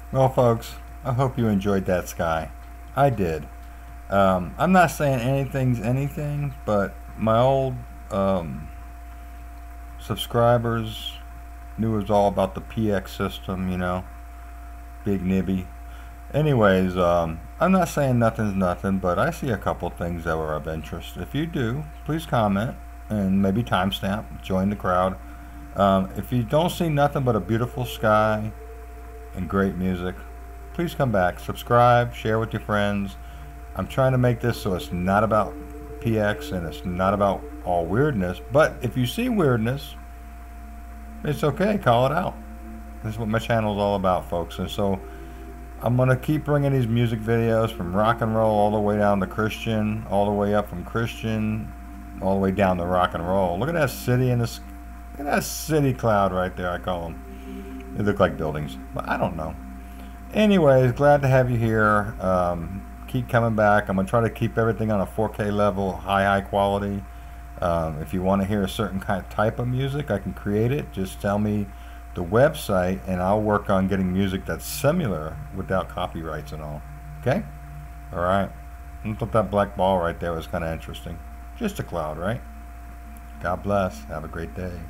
Well, folks, I hope you enjoyed that sky. I did. I'm not saying anything's anything, but my old um, subscribers knew it was all about the PX system, Big Nibby. Anyways, I'm not saying nothing's nothing, but I see a couple things that were of interest. If you do, please comment and maybe timestamp, join the crowd. If you don't see nothing but a beautiful sky and great music, please come back, subscribe, share with your friends. I'm trying to make this so it's not about PX and it's not about all weirdness, but if you see weirdness, it's okay, call it out. This is what my channel is all about, folks. And so I'm going to keep bringing these music videos from rock and roll all the way down to Christian, all the way up from Christian, all the way down to rock and roll. Look at that city in this. Look at that city cloud right there, I call them. They look like buildings, but I don't know. Anyways, glad to have you here. Keep coming back. I'm going to try to keep everything on a 4K level, high quality. If you want to hear a certain kind of type of music, I can create it. Just tell me the website and I'll work on getting music that's similar without copyrights and all. Okay? Alright. I thought that black ball right there was kind of interesting. Just a cloud, right? God bless. Have a great day.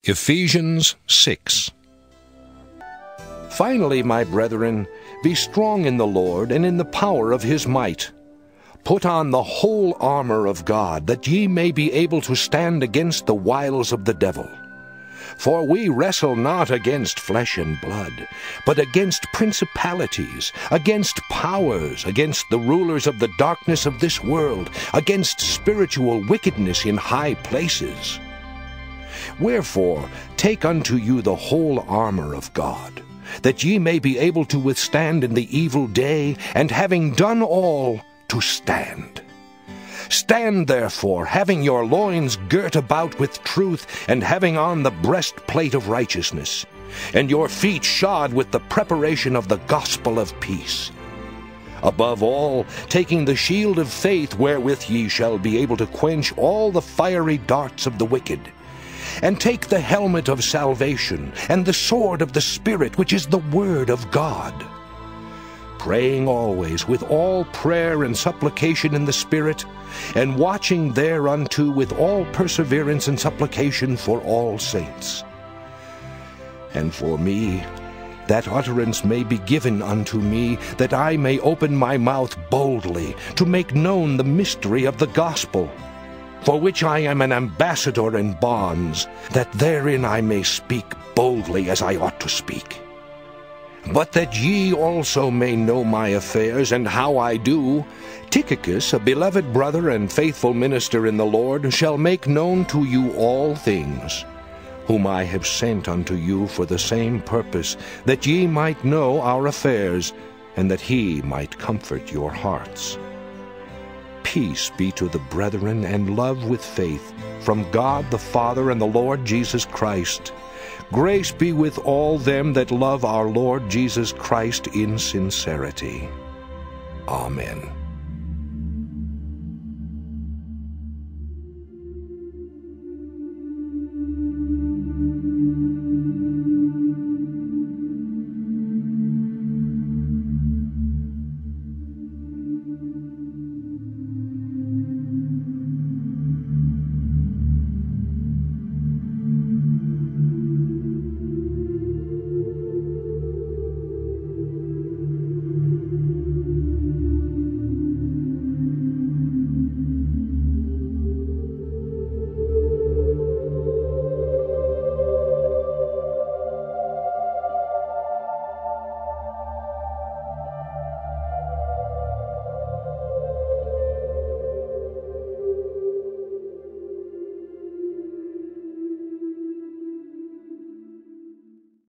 Ephesians 6. Finally, my brethren, be strong in the Lord and in the power of his might. Put on the whole armor of God, that ye may be able to stand against the wiles of the devil. For we wrestle not against flesh and blood, but against principalities, against powers, against the rulers of the darkness of this world, against spiritual wickedness in high places. Wherefore, take unto you the whole armor of God, that ye may be able to withstand in the evil day, and having done all, to stand. Stand therefore, having your loins girt about with truth, and having on the breastplate of righteousness, and your feet shod with the preparation of the gospel of peace. Above all, taking the shield of faith, wherewith ye shall be able to quench all the fiery darts of the wicked. And take the helmet of salvation, and the sword of the Spirit, which is the word of God. Praying always with all prayer and supplication in the Spirit, and watching thereunto with all perseverance and supplication for all saints. And for me, that utterance may be given unto me, that I may open my mouth boldly, to make known the mystery of the gospel, for which I am an ambassador in bonds, that therein I may speak boldly as I ought to speak. But that ye also may know my affairs, and how I do, Tychicus, a beloved brother and faithful minister in the Lord, shall make known to you all things, whom I have sent unto you for the same purpose, that ye might know our affairs, and that he might comfort your hearts. Peace be to the brethren, and love with faith, from God the Father and the Lord Jesus Christ. Grace be with all them that love our Lord Jesus Christ in sincerity. Amen.